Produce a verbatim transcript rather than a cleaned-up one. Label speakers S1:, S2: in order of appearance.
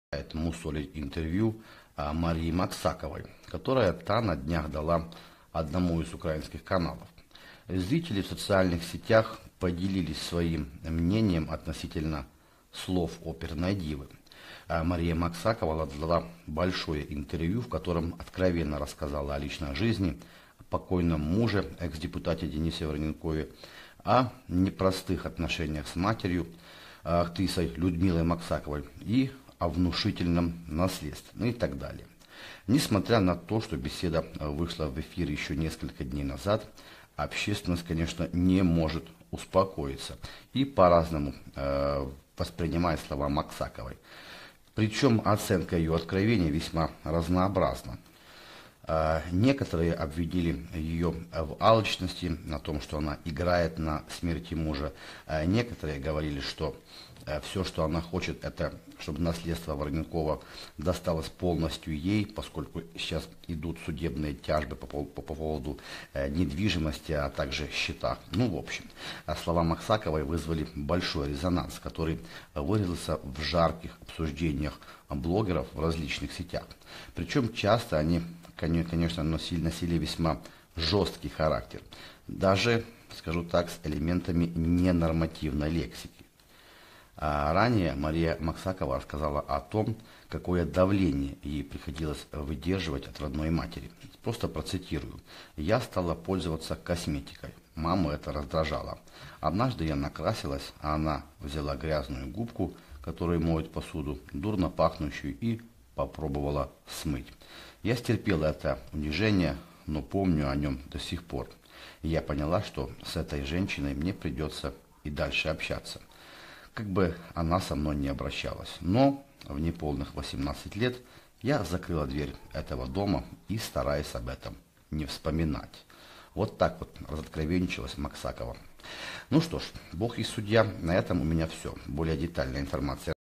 S1: мусолить интервью а, Марии Максаковой, которое та на днях дала одному из украинских каналов. Зрители в социальных сетях поделились своим мнением относительно слов оперной дивы. А Мария Максакова дала большое интервью, в котором откровенно рассказала о личной жизни, о покойном муже, экс-депутате Денисе Вороненкове, о непростых отношениях с матерью, актрисой Людмилой Максаковой и о внушительном наследстве, ну и так далее. Несмотря на то, что беседа вышла в эфир еще несколько дней назад, общественность, конечно, не может успокоиться и по-разному э, воспринимает слова Максаковой. Причем оценка ее откровений весьма разнообразна. Э, некоторые обвинили ее в алчности, на том, что она играет на смерти мужа. Э, некоторые говорили, что все, что она хочет, это чтобы наследство Вороненкова досталось полностью ей, поскольку сейчас идут судебные тяжбы по, по, по поводу э, недвижимости, а также счетах. Ну, в общем, слова Максаковой вызвали большой резонанс, который выразился в жарких обсуждениях блогеров в различных сетях. Причем часто они, конечно, носили, носили весьма жесткий характер, даже, скажу так, с элементами ненормативной лексики. А ранее Мария Максакова рассказала о том, какое давление ей приходилось выдерживать от родной матери. Просто процитирую. «Я стала пользоваться косметикой. Маму это раздражало. Однажды я накрасилась, а она взяла грязную губку, которой моет посуду, дурно пахнущую, и попробовала смыть. Я стерпела это унижение, но помню о нем до сих пор. И я поняла, что с этой женщиной мне придется и дальше общаться. Как бы она со мной не обращалась. Но в неполных восемнадцать лет я закрыла дверь этого дома и стараюсь об этом не вспоминать». Вот так вот разоткровенничалась Максакова. Ну что ж, Бог и судья. На этом у меня все. Более детальная информация